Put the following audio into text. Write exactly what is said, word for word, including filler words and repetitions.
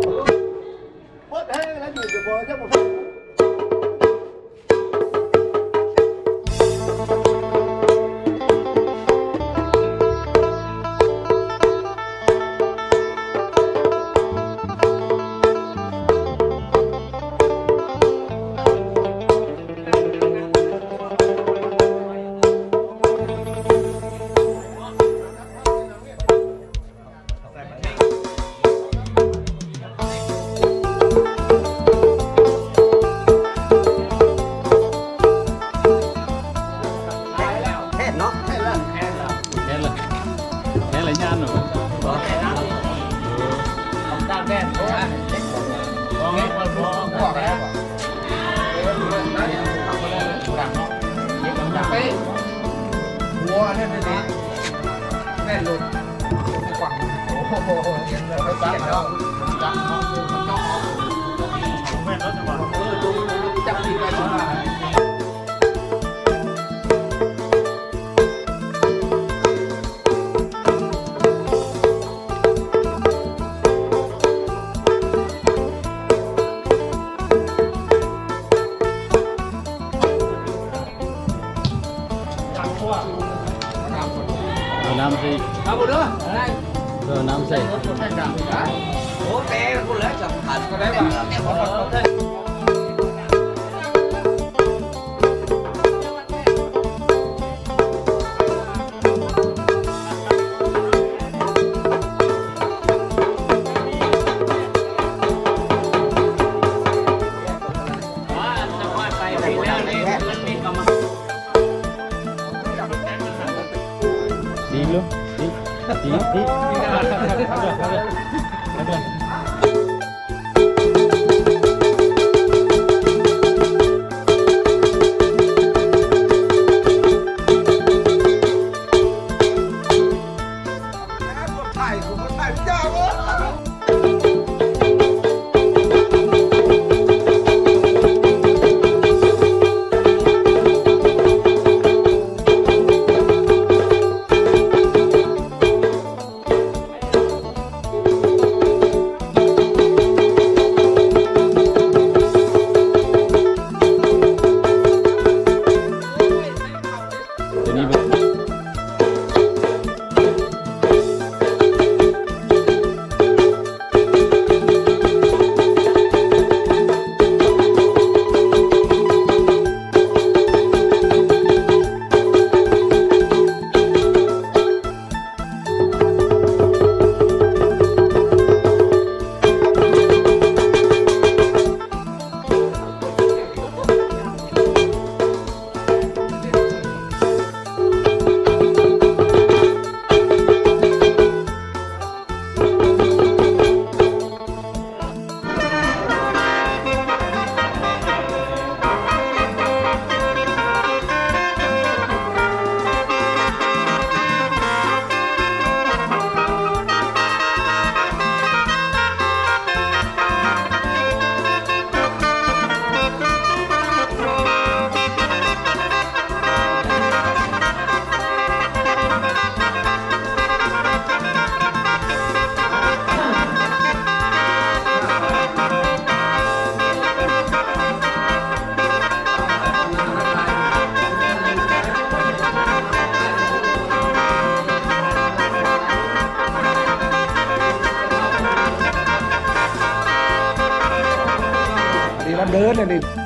What the hell? Làm gì được bò chứ mộtหัวเนี่ยเป็นนี้แม่หลุดกว่างโอ้โหยังเลยเขาเสียแล้วจับน้องมันต้องแม่รถจังหวะเออดูจับดีไปจังหวะน้ำสิเอาหมดด้วยเออน้ำใส่โอ้เต้กูเลยจับขันก็ได้ป่ะดีลูกดีดีดีถ่ายผมถ่ายเจ้าเว้ยเดินเลยดิ